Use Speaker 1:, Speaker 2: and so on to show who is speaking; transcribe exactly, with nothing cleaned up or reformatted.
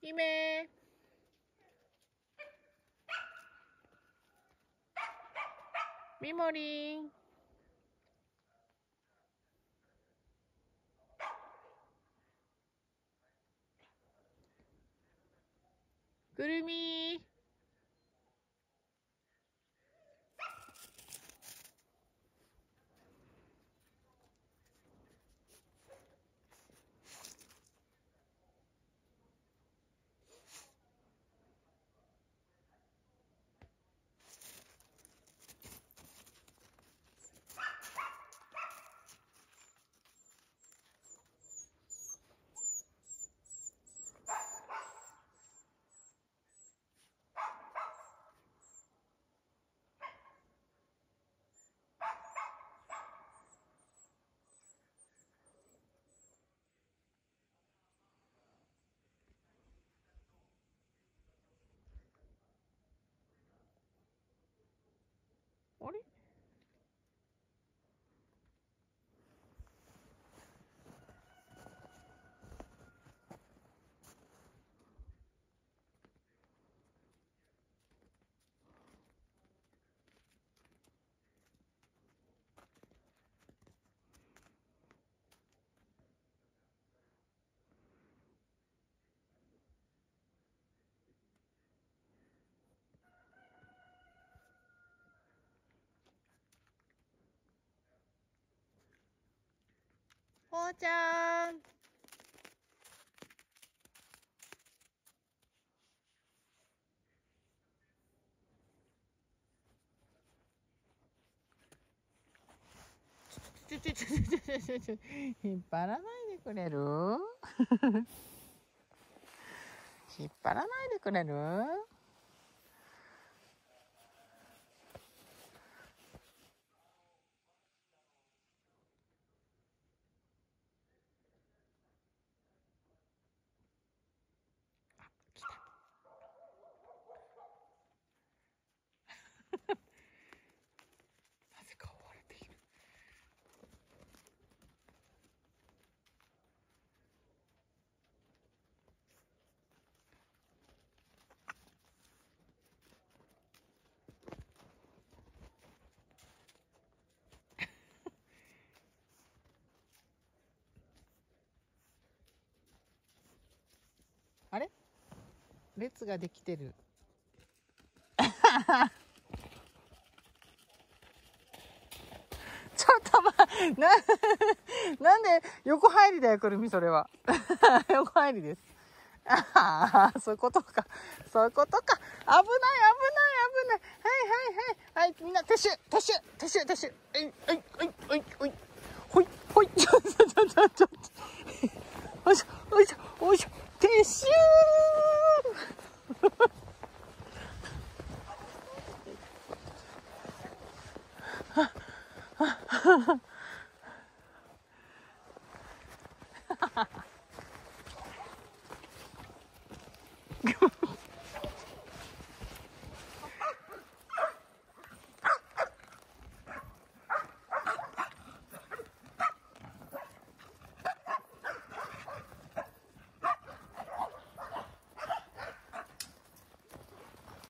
Speaker 1: 姫。みもりん。くるみ。あれ？ほーちゃん。ちょちょちょちょちょちょちょ引っ張らないでくれる？引っ張らないでくれる？来た。なぜか追われている。あれ？列ができてる。ちょっとま、な、なんで横入りだよ、くるみ、それは。横入りです。ああ、そういうことか。そういうことか。危ない、危ない、危ない。はい、はい、はい。はい、みんな、撤収、撤収、撤収、撤収。はい、はい、はい、はい、はい。ほい、ほい、ちょ、ちょ、ちょ、ちょ、ちょ。よいしょ、よいしょ、よいしょ。撤収はははは。